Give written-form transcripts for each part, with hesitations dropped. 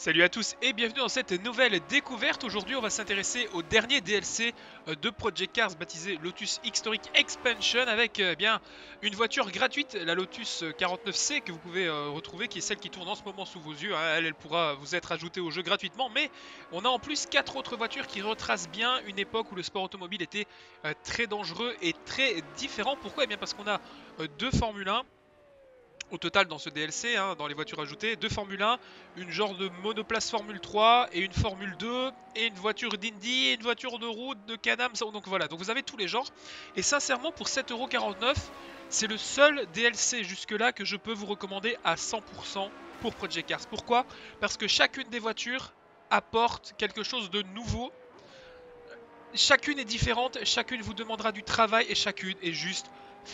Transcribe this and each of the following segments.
Salut à tous et bienvenue dans cette nouvelle découverte. Aujourd'hui on va s'intéresser au dernier DLC de Project Cars baptisé Lotus Historic Expansion avec bien une voiture gratuite, la Lotus 49C que vous pouvez retrouver, qui est celle qui tourne en ce moment sous vos yeux, hein. Elle pourra vous être ajoutée au jeu gratuitement, mais on a en plus 4 autres voitures qui retracent bien une époque où le sport automobile était très dangereux et très différent. Pourquoi? Eh bien parce qu'on a deux Formule 1 au total dans ce DLC, hein, dans les voitures ajoutées, deux Formule 1, une genre de monoplace Formule 3 et une Formule 2 et une voiture d'Indy et une voiture de route de Can-Am. Donc voilà, donc vous avez tous les genres. Et sincèrement, pour 7,49€, c'est le seul DLC jusque-là que je peux vous recommander à 100% pour Project Cars. Pourquoi? Parce que chacune des voitures apporte quelque chose de nouveau. Chacune est différente, chacune vous demandera du travail et chacune est juste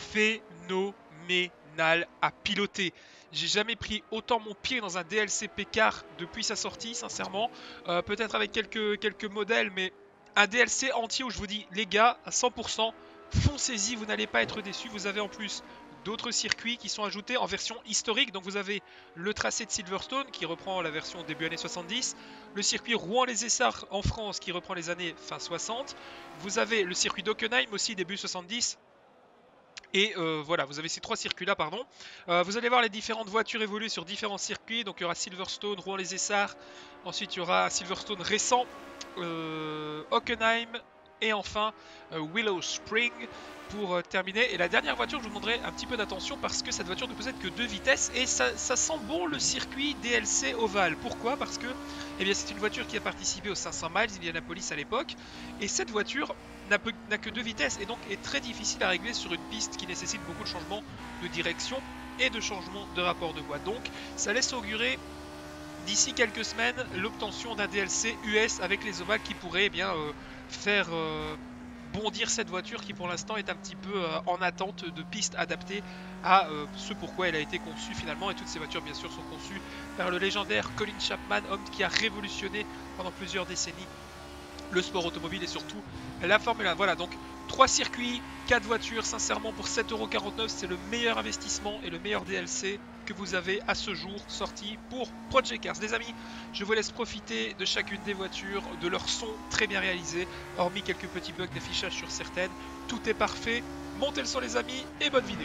phénoménale à piloter. J'ai jamais pris autant mon pied dans un DLC Pécard depuis sa sortie, sincèrement. Peut-être avec quelques modèles, mais un DLC entier où je vous dis, les gars, à 100%, foncez-y, vous n'allez pas être déçus. Vous avez en plus d'autres circuits qui sont ajoutés en version historique. Donc vous avez le tracé de Silverstone qui reprend la version début années 70, le circuit Rouen-les-Essarts en France qui reprend les années fin 60, vous avez le circuit d'Hockenheim aussi début 70. Et voilà, vous avez ces trois circuits-là, pardon. Vous allez voir les différentes voitures évoluer sur différents circuits. Donc il y aura Silverstone, Rouen-les-Essarts. Ensuite, il y aura Silverstone récent, Hockenheim. Et enfin, Willow Spring pour terminer. Et la dernière voiture, je vous demanderai un petit peu d'attention parce que cette voiture ne possède que 2 vitesses. Et ça sent bon le circuit DLC Oval. Pourquoi? Parce que eh bien, c'est une voiture qui a participé aux 500 miles Indianapolis à l'époque. Et cette voiture n'a que 2 vitesses et donc est très difficile à régler sur une piste qui nécessite beaucoup de changements de direction et de changement de rapport de voie. Donc ça laisse augurer d'ici quelques semaines l'obtention d'un DLC US avec les ovales qui pourrait faire bondir cette voiture qui pour l'instant est un petit peu en attente de pistes adaptées à ce pourquoi elle a été conçue finalement. Et toutes ces voitures bien sûr sont conçues par le légendaire Colin Chapman, homme qui a révolutionné pendant plusieurs décennies le sport automobile et surtout la Formule 1. Voilà, donc 3 circuits, 4 voitures, sincèrement pour 7,49€, c'est le meilleur investissement et le meilleur DLC que vous avez à ce jour sorti pour Project Cars. Les amis, je vous laisse profiter de chacune des voitures, de leur son très bien réalisé, hormis quelques petits bugs d'affichage sur certaines. Tout est parfait, montez le son les amis et bonne vidéo.